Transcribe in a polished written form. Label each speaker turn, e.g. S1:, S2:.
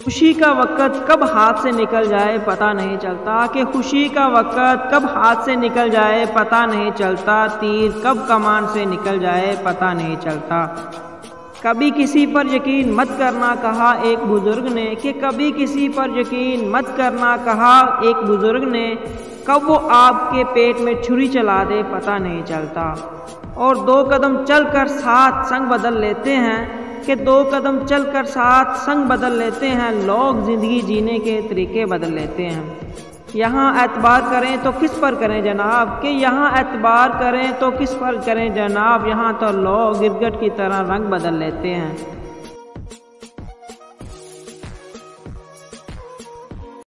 S1: खुशी का वक़्त कब हाथ से निकल जाए पता नहीं चलता, कि खुशी का वक़्त कब हाथ से निकल जाए पता नहीं चलता, तीर कब कमान से निकल जाए पता नहीं चलता। कभी किसी पर यकीन मत करना कहा एक बुज़ुर्ग ने, कि कभी किसी पर यकीन मत करना कहा एक बुज़ुर्ग ने, कब वो आपके पेट में छुरी चला दे पता नहीं चलता। और दो कदम चलकर साथ संग बदल लेते हैं, कि दो कदम चलकर साथ संग बदल लेते हैं, लोग ज़िंदगी जीने के तरीके बदल लेते हैं। यहाँ एतबार करें तो किस पर करें जनाब, कि यहाँ एतबार करें तो किस पर करें जनाब, यहाँ तो लोग गिरगिट की तरह रंग बदल लेते हैं।